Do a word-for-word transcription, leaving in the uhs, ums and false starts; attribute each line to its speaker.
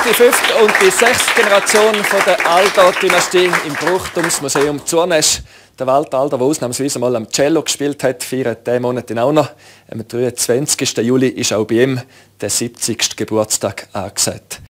Speaker 1: die fünfte und die sechste Generation von der Alda-Dynastie im Brauchtumsmuseum Zurnesch. Der Walter Alda, der ausnahmsweise mal am Cello gespielt hat, feiert diesen Monat auch noch. Am dreiundzwanzigsten Juli ist auch bei ihm der siebzigste Geburtstag angesagt.